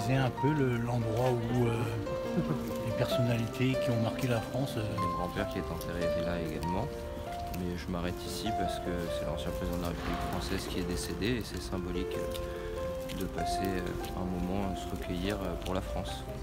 thématiser un peu l'endroit où les personnalités qui ont marqué la France. Mon grand-père qui est enterré là également. Mais je m'arrête ici parce que c'est l'ancien président de la République française qui est décédé et c'est symbolique de passer un moment à se recueillir pour la France.